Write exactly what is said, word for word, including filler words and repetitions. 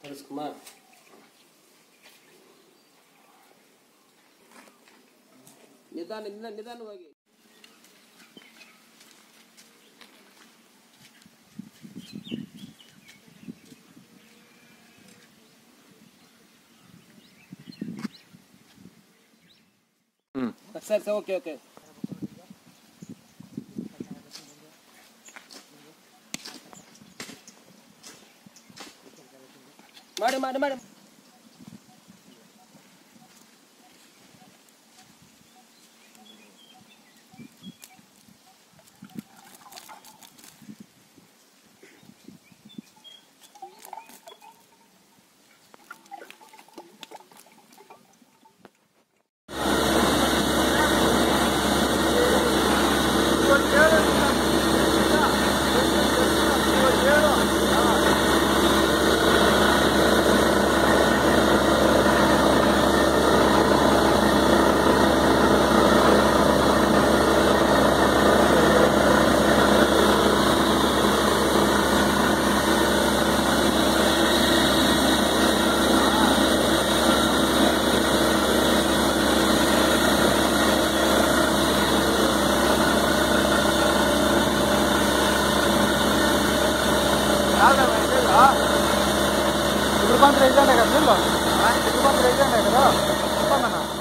ರಾಜಕುಮಾರ್ ನಿಧಾನ ನಿಧಾನವಾಗಿ ಹ್ಮ್ ಸರಿ ಸರ್ ಓಕೆ ಓಕೆ ಮಾಡಿ ಮಾಡಿ ಮಾಡಿ Itu kan rejan ya kan, belum? Itu kan rejan ya kan? Apa mana?